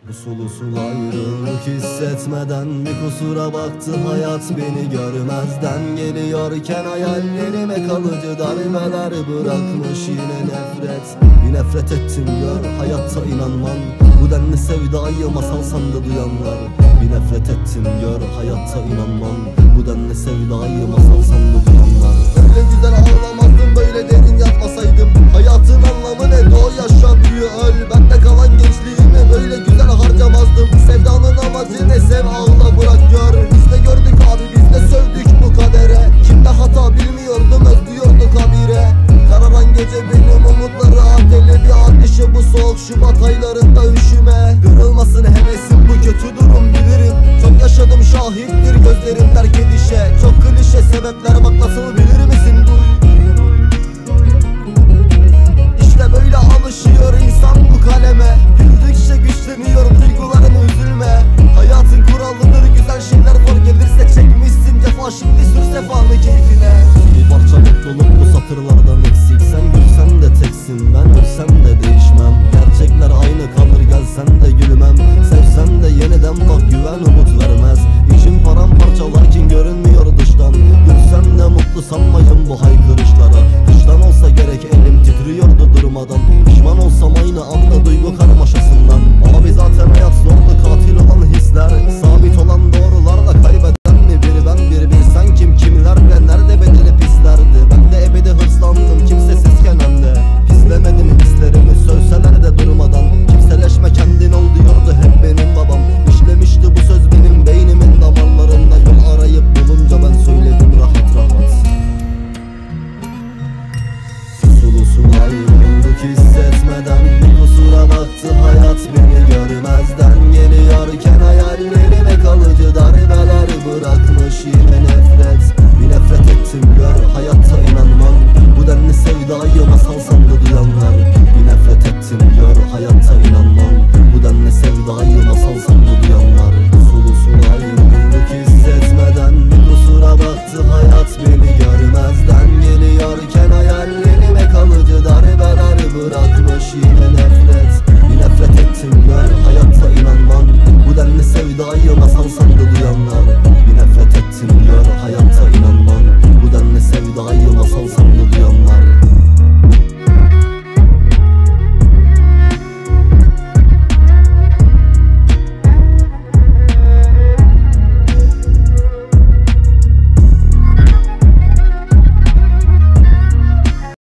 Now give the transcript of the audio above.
Usul usul ayrılık hissetmeden bir kusura baktı hayat beni görmezden. Geliyorken hayallerime kalıcı darbeler bırakmış yine nefret. Bir nefret ettim gör hayatta inanmam, bu denli sevdayı masal sandı duyanlar. Bir nefret ettim gör hayatta inanmam, bu denli sevdayı masal sandı duyanlar. Öyle güzel ağlamazdım böyle derin yatmasaydım. Hayatın anlamı ne doğ yaşa büyü öl. Bende kalan gençliğimi böyle güzel harcamazdım. Sevdanın amacı ne sev ağla bırak gör. Biz de gördük abi biz de sövdük bu kadere. Kimde hata bilmiyordum özlüyorduk habire. Kararan gece benim umutları adeli bir ateşi bu soğuk Şubat aylarında üşüme. Kırılmasın hevesim bu kötü durum bilirim. Çok yaşadım şahittir gözlerim terk edişe. Çok klişe sebepler bak nasıl bilirim